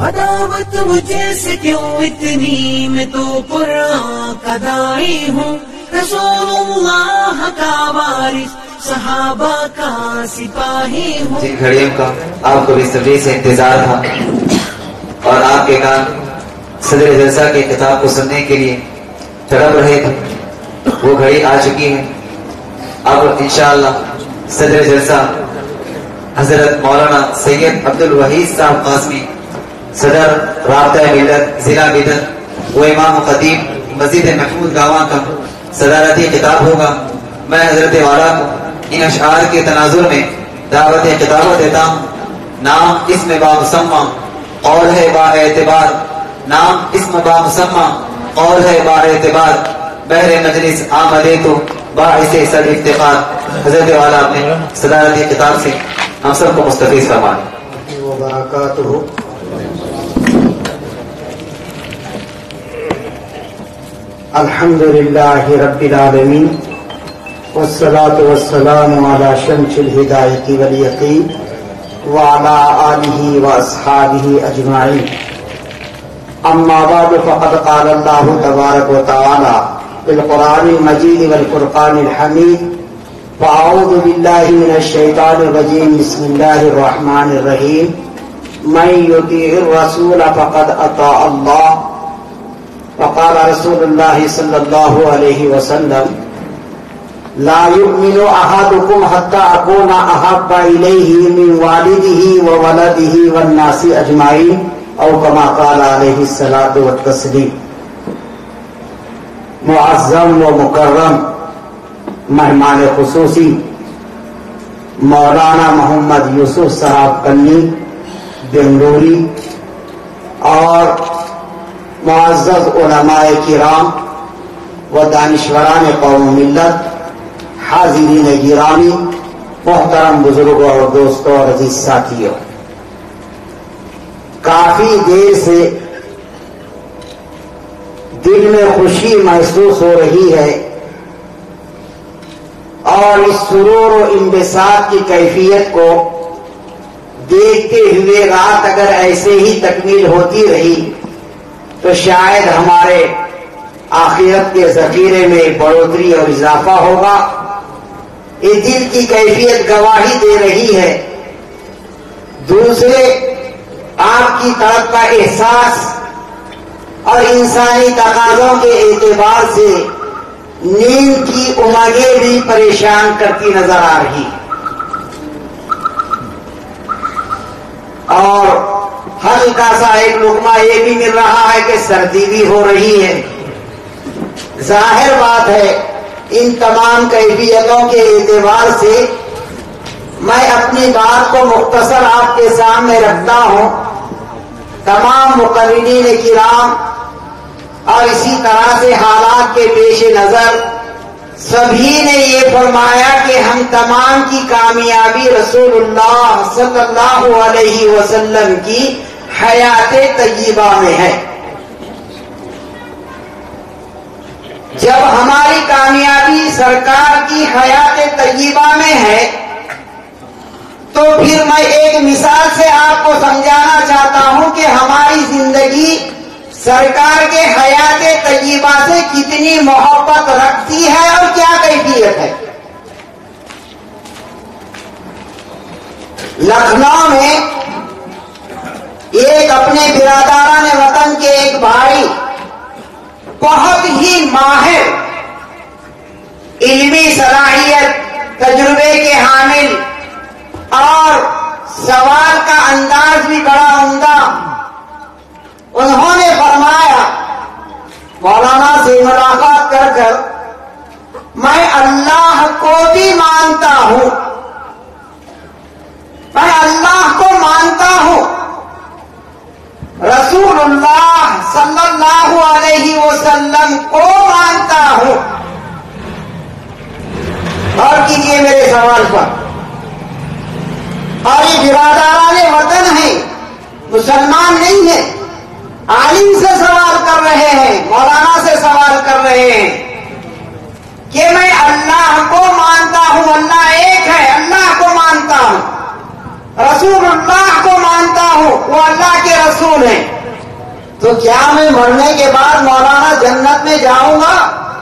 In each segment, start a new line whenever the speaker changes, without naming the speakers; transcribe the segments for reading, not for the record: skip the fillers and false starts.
عداوت مجھے سے کیوں اتنی، میں تو قرآن کا داعی ہوں، رسول اللہ کا وارث، صحابہ کا سپاہی ہوں.
جن گھڑیوں کا آپ کو بے سے انتظار تھا اور آپ کے کان صدر جلسہ کے خطاب کو سننے کے لیے تڑپ رہے تھے، وہ گھڑی آ چکی ہے. اب انشاءاللہ صدر جلسہ حضرت مولانا سید عبد الوحید صاحب قاسمی، صدر رابطہ ملت ضلع بیدر و امام خطیب مسجد محمود گاواں کا صدارتی خطاب ہوگا. میں حضرت والا کو ان اشعار کے تناظر میں دعوت خطابت دیتا ہوں. نام اسم با مسمى قول ہے با اعتبار، نام اسم با مسمى قول ہے با اعتبار، بہر مجلس آمدے تو باعث سر افتخار. حضرت والا اپنے صدارتی خطاب سے ہم سب کو مستفیض فرمائیں.
وبرکاتہ. الحمد للہ رب العالمین والصلاة والسلام على شمس الہدایۃ والیقین وعلى آلہ واصحابہ اجمعین. اما بعد فقد قال اللہ تبارک وتعالی فی القرآن المجید والفرقان الحمید. فاعوذ باللہ من الشیطان الرجیم. بسم اللہ الرحمن الرحیم. من یطیع الرسول فقد اطاع اللہ. وقال رسول اللہ صلی اللہ علیہ وسلم لا يؤمن احدكم حتى اكون احب اليه من والده وولده والناس اجمعين او كما قال عليه الصلاة والتسلیم. معظم و مکرم مہمان خصوصی مولانا محمد یوسف صاحب کنی بنگلوری اور معزز علماء کرام و دانشوران قوم ملت، حاضرین گرامی، محترم بزرگوں اور دوستوں اور عزیز ساتھیوں، کافی دیر سے دل میں خوشی محسوس ہو رہی ہے اور اس سرور و انبساط کی کیفیت کو دیکھتے ہوئے رات اگر ایسے ہی تکمیل ہوتی رہی تو شاید ہمارے آخرت کے ذخیرے میں بڑھوتری اور اضافہ ہوگا. یہ دل کی کیفیت گواہی دے رہی ہے. دوسرے، آپ کی طرف کا احساس اور انسانی تقاضوں کے اعتبار سے نیند کی امنگیں بھی پریشان کرتی نظر آ رہی اور ہلکا سا ایک لقمہ یہ بھی مل رہا ہے کہ سردی بھی ہو رہی ہے. ظاہر بات ہے ان تمام کیفیتوں کے اعتبار سے میں اپنی بات کو مختصر آپ کے سامنے رکھتا ہوں. تمام مقررین کرام اور اسی طرح سے حالات کے پیش نظر سبھی نے یہ فرمایا کہ ہم تمام کی کامیابی رسول اللہ صلی اللہ علیہ وسلم کی حیات طیبہ میں ہے. جب ہماری کامیابی سرکار کی حیات طیبہ میں ہے تو پھر میں ایک مثال سے آپ کو سمجھانا چاہتا ہوں کہ ہماری زندگی سرکار کے حیات طیبہ سے کتنی محبت رکھتی ہے اور کیا کیفیت ہے. لکھنؤ میں ایک اپنے برادران وطن کے ایک بھائی بہت ہی ماہر، علمی صلاحیت، تجربے کے حامل اور سوال کا انداز بھی بڑا عمدہ. انہوں نے فرمایا مولانا سے ملاقات کر کر میں اللہ کو بھی مانتا ہوں، میں اللہ کو مانتا ہوں، رسول اللہ صلی اللہ علیہ وسلم کو مانتا ہوں. اور کیجیے میرے سوال پر. اور یہ برادران وطن ہیں، مسلمان نہیں ہیں، عالم سے سوال کر رہے ہیں، مولانا سے سوال کر رہے ہیں کہ میں اللہ کو مانتا ہوں، اللہ ایک ہے، اللہ کو مانتا ہوں، رسول اللہ کو مانتا ہوں، وہ اللہ کے رسول ہیں، تو کیا میں مرنے کے بعد مولانا جنت میں جاؤں گا؟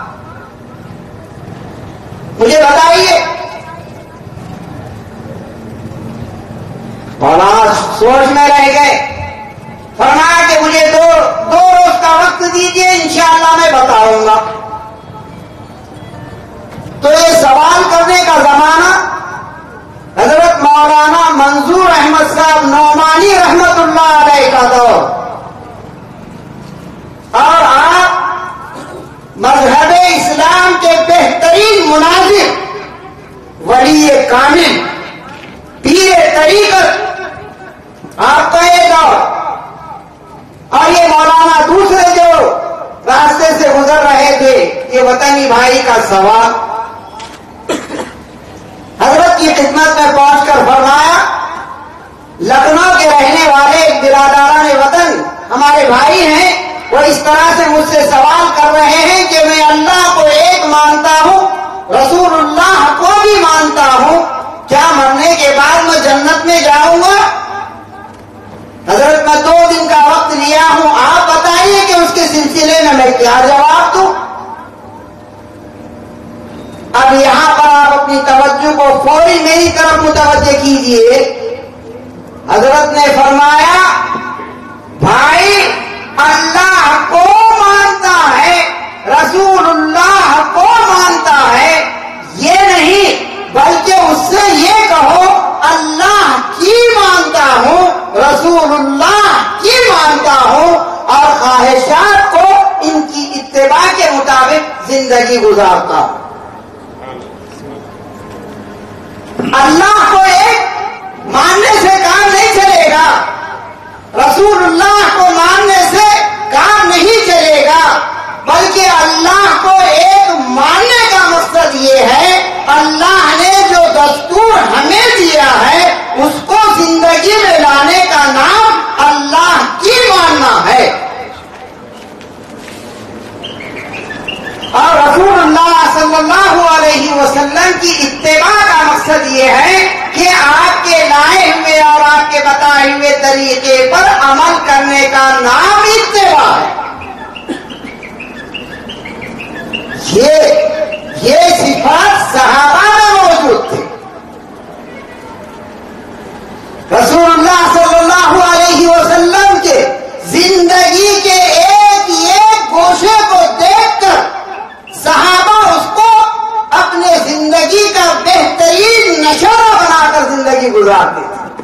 مجھے بتائیے۔ مولانا سوچ میں رہ گئے، فرمایا کہ مجھے دو روز کا وقت دیجیے، انشاءاللہ میں بتاؤں گا۔ تو یہ سوال کرنے کا زمانہ حضرت مولانا منظور احمد صاحب نعمانی رحمت اللہ علیہ کا دور، اور آپ مذہب اسلام کے بہترین مناظر، ولی کامل، پیر طریقت، آپ کا یہ دور، اور یہ مولانا دوسرے جو راستے سے گزر رہے تھے، یہ وطنی بھائی کا سوال۔ حضرت کی خدمت میں پہنچ کر فرمایا، لکھنؤ کے رہنے والے برادران وطن ہمارے بھائی ہیں، وہ اس طرح سے مجھ سے سوال کر رہے ہیں کہ میں اللہ کو ایک مانتا ہوں، رسول اللہ کو بھی مانتا ہوں، کیا مرنے کے بعد میں جنت میں جاؤں گا؟ حضرت میں 2 دن کا وقت لیا ہوں، آپ بتائیے کہ اس کے سلسلے میں کیا جواب دوں؟ اب یہاں پر آپ اپنی توجہ کو فوری میری طرف متوجہ کیجیے۔ حضرت نے فرمایا، بھائی اللہ کو مانتا ہے، رسول اللہ کو مانتا ہے، یہ نہیں بلکہ اس سے یہ کہو اللہ کی مانتا ہوں، رسول اللہ کی مانتا ہوں، اور خواہشات کو ان کی اتباع کے مطابق زندگی گزارتا ہوں۔ اللہ کو ایک ماننے سے کام نہیں چلے گا، رسول اللہ کو ماننے سے کام نہیں چلے گا، بلکہ اللہ کو ایک ماننے کا مقصد یہ ہے، اللہ نے جو دستور ہمیں دیا ہے اس کو زندگی میں لانے کا نام اللہ کی ماننا ہے۔ اور رسول اللہ صلی اللہ علیہ وسلم کی اتباع کا مقصد یہ ہے کہ آپ کے لائے ہوئے اور آپ کے بتائے ہوئے طریقے پر عمل کرنے کا نام اتباع ہے۔ یہ صفات صحابہ میں موجود تھے۔ رسول اللہ صلی اللہ علیہ وسلم کے زندگی کے ایک گوشے کو دیکھ کر صحابہ اس کو اپنے زندگی کا بہترین نشانہ بنا کر زندگی گزارتے تھے۔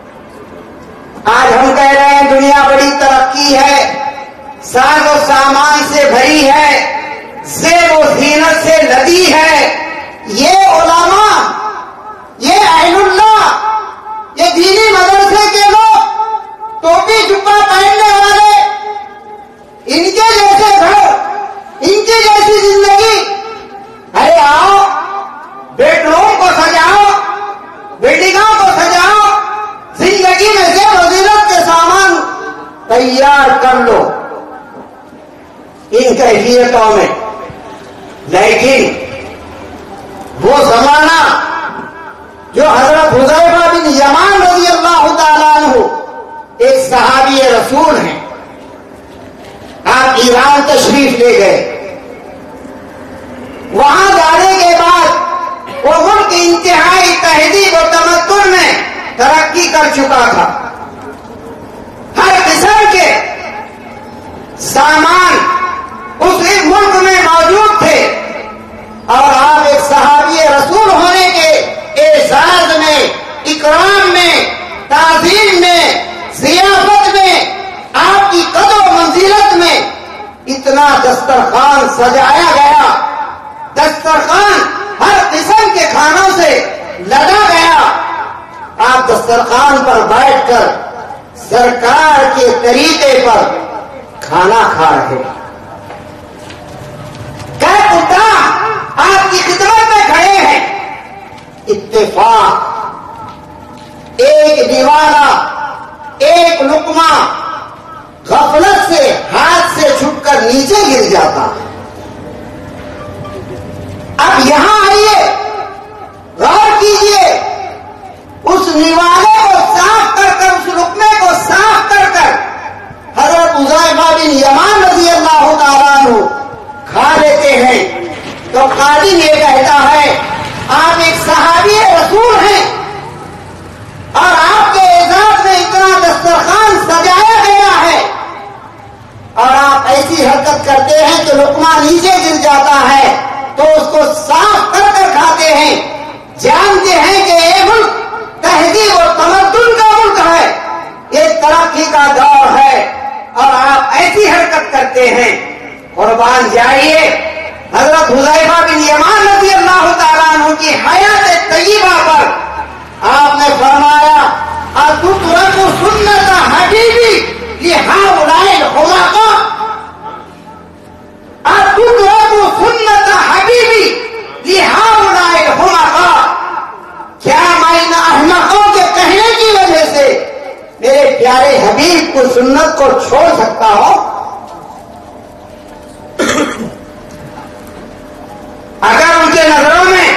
آج ہم کہہ رہے ہیں دنیا بڑی ترقی ہے، ساز و سامان سے بھری ہے، زیب و زینت سے لدی ہے، یہ علماء، یہ اہل اللہ، یہ دینی مدرسے کے لوگ، ٹوپی جبہ پہننے والے، ان کے جیسے گھر، ان کی جیسی زندگی، ارے آؤ بیڈ روم کو سجاؤ، بلڈنگوں کو سجاؤ، زندگی میں زیب و زینت کے سامان تیار کر لو ان کیفیتوں میں۔ لیکن وہ زمانہ جو حضرت حذیفہ بن یمان رضی اللہ تعالیٰ عنہ ایک صحابی رسول ہیں، آپ ایران تشریف لے گئے، وہاں جانے کے بعد وہ ملک انتہائی تہذیب و تمدن میں ترقی کر چکا تھا، ہر قسم کے سامان اس ملک میں موجود تھے، اور آپ ایک صحابی رسول ہونے کے اعزاز میں، اکرام میں، تعظیم میں، ضیافت میں، آپ کی قدر و منزلت میں اتنا دسترخوان سجایا گیا، دسترخوان ہر قسم کے کھانوں سے لدا گیا، آپ دسترخوان پر بیٹھ کر سرکار کے طریقے پر کھانا کھا رہے، آپ کی خدمت میں کھڑے ہیں، اتفاق ایک دیوارہ، ایک لقمہ غفلت سے ہاتھ سے چھپ کر نیچے گر جاتا ہے۔ اب یہاں آئیے، غور کیجئے، اس نوالے کو صاف کر کر، اس رکنے کو صاف کر کر حضرت حذیفہ بن یمان رضی اللہ تعالیٰ عنہ کھا لیتے ہیں، تو قاضی یہ کہتا ہے آپ ایک صحابی رسول ہیں اور آپ کے اعزاز میں اتنا دسترخوان سجایا گیا ہے اور آپ ایسی حرکت کرتے ہیں کہ لقمہ نیچے گر جاتا ہے تو اس کو صاف کر کر کھاتے ہیں، جانتے ہیں کہ یہ ملک تہذیب اور تمدن کا ملک ہے، یہ ترقی کا دور ہے اور آپ ایسی حرکت کرتے ہیں، قربان جائیے۔ حضرت حذیفہ بن یمان رضی اللہ تعالیٰ عنہ کی حیات طیبہ پر آپ نے فرمایا اتترک سنت حبیبی لہؤلاء الحمقاء، اتترک سنت حبیبی لہؤلاء الحمقاء، کیا میں ان احمقوں کے کہنے کی وجہ سے میرے پیارے حبیب کو سنت کو چھوڑ سکتا ہوں؟ اگر ان کے نظروں میں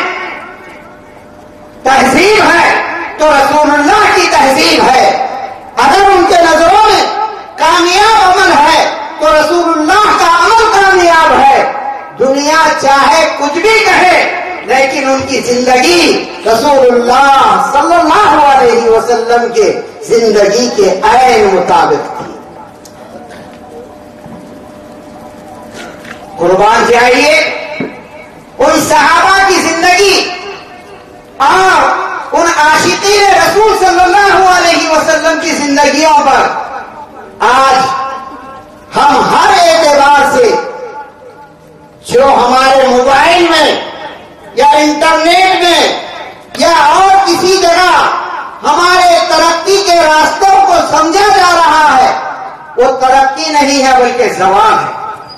تہذیب ہے تو رسول اللہ کی تہذیب ہے، اگر ان کے نظروں میں کامیاب عمل ہے تو رسول اللہ کا عمل کامیاب ہے۔ دنیا چاہے کچھ بھی کہے لیکن ان کی زندگی رسول اللہ صلی اللہ علیہ وسلم کے زندگی کے عین مطابق تھی۔ قربان جائیے ان صحابہ کی زندگی اور ان عاشقین رسول صلی اللہ علیہ وسلم کی زندگیوں پر آج ہم ہر اعتبار سے جو ہمارے موبائل میں یا انٹرنیٹ میں یا اور کسی جگہ ہمارے ترقی کے راستوں کو سمجھا جا رہا ہے وہ ترقی نہیں ہے بلکہ زوال ہے،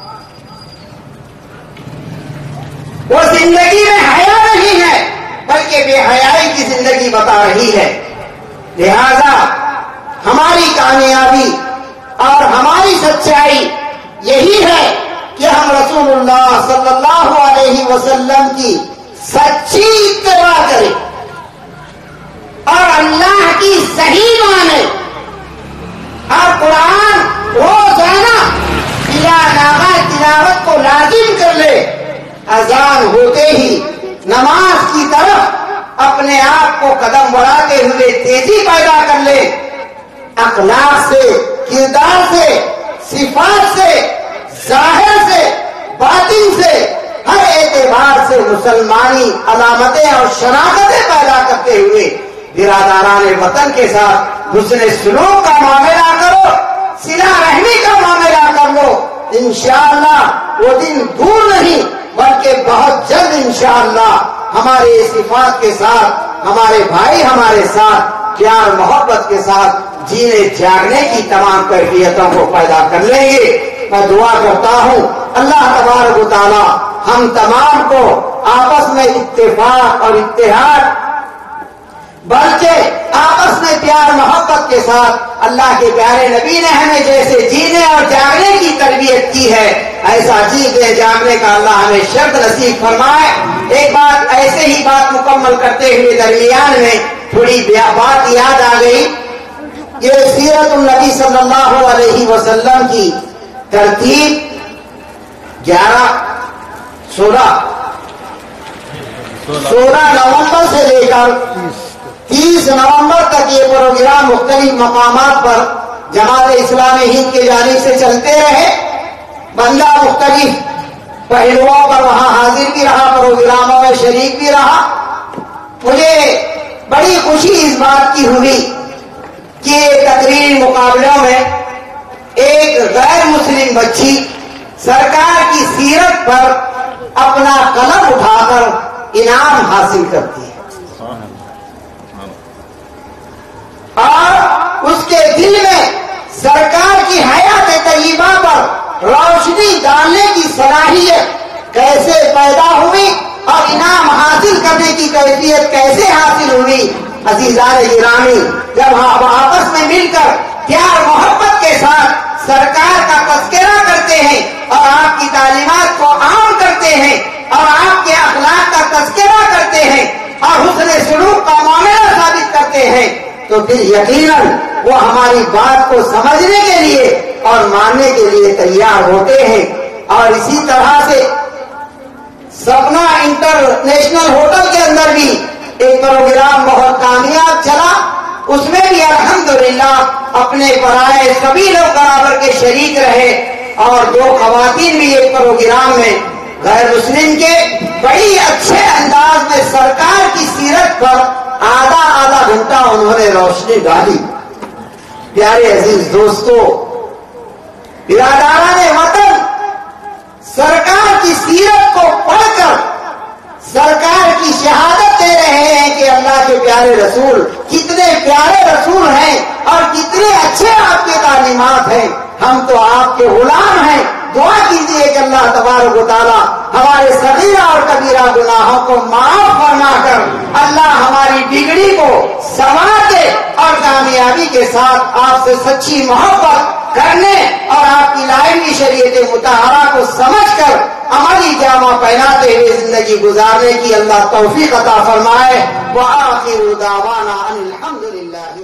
وہ زندگی میں حیا نہیں ہے بلکہ بے حیائی کی زندگی بتا رہی ہے۔ لہذا ہماری کامیابی اور ہماری سچائی یہی ہے کہ ہم رسول اللہ صلی اللہ علیہ وسلم کی سچی اتباع کریں اور اللہ کی صحیح مانیں اور قرآن روزانہ بلا ناغہ تلاوت کو لازم کر لے، اذان ہوتے ہی نماز کی طرف اپنے آپ کو قدم بڑھاتے ہوئے تیزی پیدا کر لے، اخلاق سے، کردار سے، صفات سے، ظاہر سے، باطن سے، ہر اعتبار سے مسلمانی علامتیں اور شناختیں پیدا کرتے ہوئے برادران وطن کے ساتھ حسن سلوک کا معاملہ کرو، صلہ رحمی کا معاملہ کر لو، انشاءاللہ وہ دن دور نہیں بلکہ بہت جلد انشاءاللہ ہمارے صفات کے ساتھ ہمارے بھائی ہمارے ساتھ پیار محبت کے ساتھ جینے جاگنے کی تمام کیفیتوں کو پیدا کر لیں گے۔ میں دعا کرتا ہوں اللہ تبارک و تعالی ہم تمام کو آپس میں اتفاق اور اتحاد بلکہ آپس میں پیار محبت کے ساتھ اللہ کے پیارے نبی نے ہمیں جیسے جینے اور جاگنے کی تربیت کی ہے ایسا جینے جاگنے کا اللہ ہمیں شرط نصیب فرمائے۔ ایک بات ایسے ہی بات مکمل کرتے ہوئے درمیان میں تھوڑی بات یاد آ گئی، یہ سیرت النبی صلی اللہ علیہ وسلم کی ترتیب 16 نومبر سے لے کر 30 نومبر تک یہ پروگرام مختلف مقامات پر جماعت اسلامی ہند کی جانب سے چلتے رہے، بندہ مختلف پہلوؤں پر وہاں حاضر بھی رہا، پروگراموں میں شریک بھی رہا۔ مجھے بڑی خوشی اس بات کی ہوئی کہ تقریری مقابلوں میں ایک غیر مسلم بچی سرکار کی سیرت پر اپنا قلم اٹھا کر انعام حاصل کرتی ہے اور اس کے دل میں سرکار کی حیات طیبہ پر روشنی ڈالنے کی صلاحیت کیسے پیدا ہوئی اور انعام حاصل کرنے کی کیفیت کیسے حاصل ہوئی۔ عزیزان گرامی، جب ہم آپس میں مل کر پیار محبت کے ساتھ سرکار کا تذکرہ کرتے ہیں اور آپ کی تعلیمات کو عام کرتے ہیں اور آپ کے اخلاق کا تذکرہ کرتے ہیں اور حسن سلوک کا معاملہ ثابت کرتے کرتے ہیں تو پھر یقیناً وہ ہماری بات کو سمجھنے کے لیے اور ماننے کے لیے تیار ہوتے ہیں. اور اسی طرح سے سپنا انٹرنیشنل ہوٹل کے اندر بھی ایک پروگرام بہت کامیاب چلا. اس میں بھی الحمدللہ اپنے پرائے سبھی لوگ برابر کے شریک رہے. اور 2 خواتین بھی ایک پروگرام میں غیر مسلم کے بڑی اچھے انداز میں سرکار کی سیرت پر آدھا گھنٹہ انہوں نے روشنی ڈالی. پیارے عزیز دوستو، برادران وطن، سرکار کی سیرت کو پڑھ کر سرکار کی شہادت دے رہے ہیں کہ اللہ کے پیارے رسول کتنے پیارے رسول ہیں اور کتنے اچھے آپ کے تعلیمات ہیں. ہم تو آپ کے غلام ہیں. دعا کیجیے کہ اللہ تبارک و تعالی ہمارے صغیرہ اور کبیرہ گناہوں کو معاف فرما کر اللہ ہماری بگڑی کو سنوار دے اور کامیابی کے ساتھ آپ سے سچی محبت کرنے اور آپ کی لائنی شریعت مطہرہ کو سمجھ کر عملی جامہ پہناتے ہوئے زندگی گزارنے کی اللہ توفیق عطا فرمائے. وآخر دعوانا ان الحمد للہ.